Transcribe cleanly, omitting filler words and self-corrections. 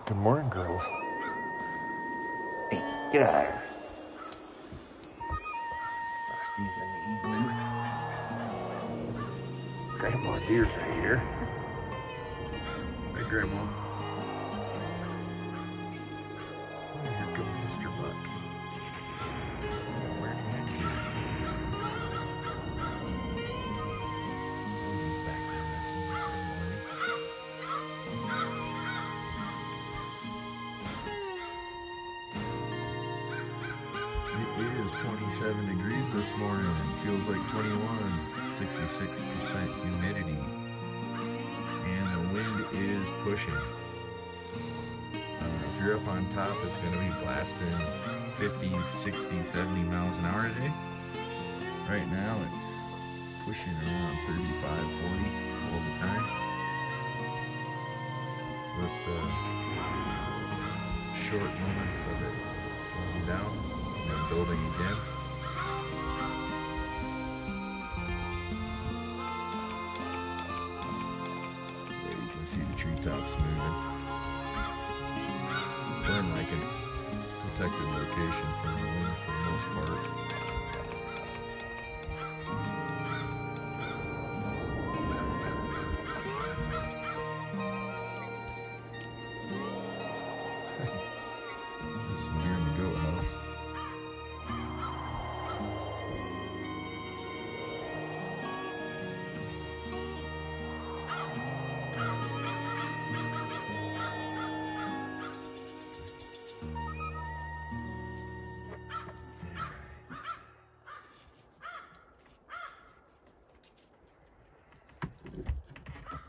Good morning, girls. Hey, get out of here. Frosty's in the igloo. Grandma Deer's right here. Hey, Grandma. Oh, here comes Mr. Buck. Where did he go? He's back there messing with everybody. It is 27 degrees this morning. Feels like 21. 66% humidity. And the wind is pushing. If you're up on top, it's going to be blasting 50, 60, 70 miles an hour today. Right now, it's pushing around 35, 40 all the time. With short moments of it slowing down and then building again. There you can see the treetops moving. We're in like a protected location from the wind for the most part.